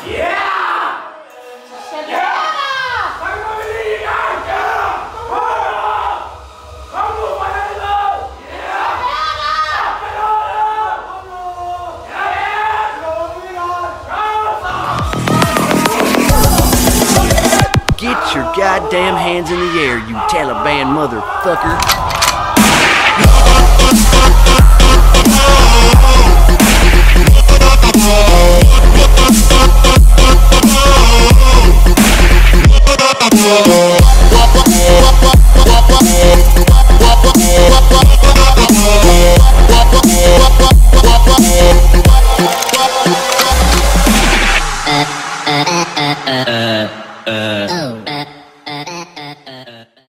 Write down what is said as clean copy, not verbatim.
Get your goddamn hands in the air, you Taliban motherfucker!